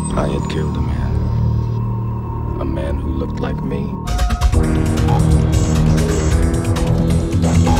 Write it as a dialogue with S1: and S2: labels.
S1: I had killed a man who looked like me.